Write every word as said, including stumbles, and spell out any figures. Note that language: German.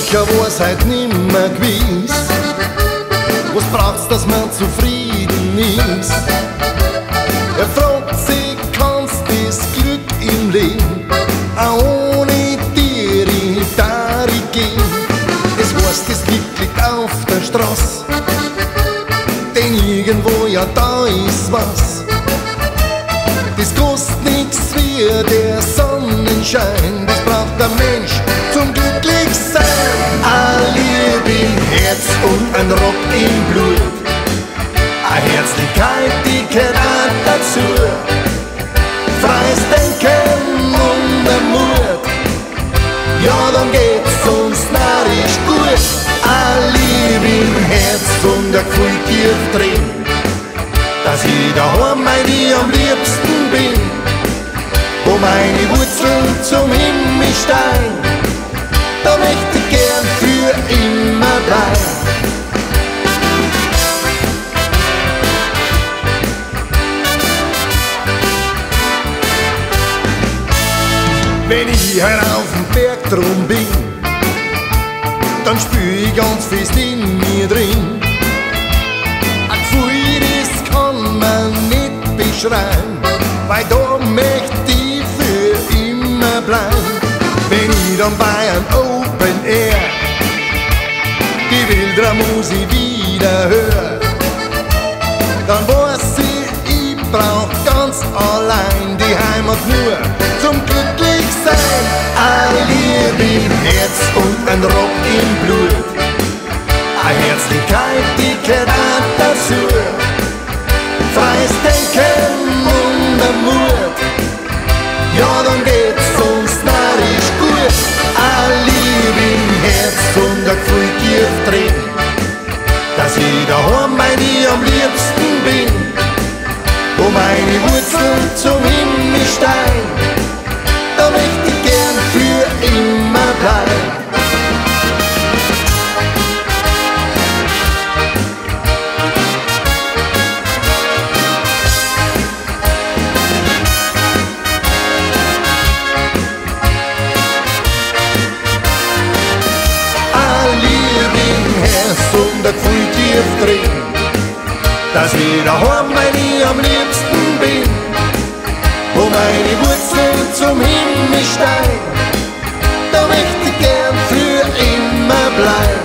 mancher war's heut nimmer gewiss. Was braucht's, dass man zufrieden ist? Er fragt sich, kannst das Glück im Leben auch ohne dir in Dari gehen? Das heißt, das Glück liegt auf der Straße, denn irgendwo ja da ist was. Das kostet nix wie der Sonnenschein, das braucht der Mensch zum Glücklichsein. Eine Liebe im Herz und ein Rock im Blut, eine Herzlichkeit, die gehört auch dazu. Freies Denken und der Mut, ja dann geht's uns narrisch gut. Eine Liebe im Herz und ein Gefühl tief drin, dass ich daheim bei dir am liebsten bin, wo meine Wurzeln zum Himmel steigen, da möchte ich gern für immer bleiben. Wenn ich heut auf dem Berg drum bin, dann spür ich ganz fest in mir drin ein Gefühl, das kann man nicht beschreiben, weil da möchte ich für immer bleiben. Wenn ich dann bei einem Open Air die Wilderer Musik wieder hör, dann weiß ich, ich brauch ganz allein die Heimat nur zum Glücklichsein. Eine Liebe im Herz und ein Rock im Blut, eine Herzlichkeit, die gehört auch dazu. Freies Denken und der Mut, ja dann geht's uns narrisch gut. Eine Liebe im Herz und ein Gefühl tief drin, dass ich daheim bei dir am liebsten bin, wo meine Wurzeln zum Himmel steigen, da möchte ich gern für immer bleiben. Und ein Gefühl tief drin, dass ich daheim bei dir am liebsten bin, wo meine Wurzeln zum Himmel steigen, da möchte ich gern für immer bleiben.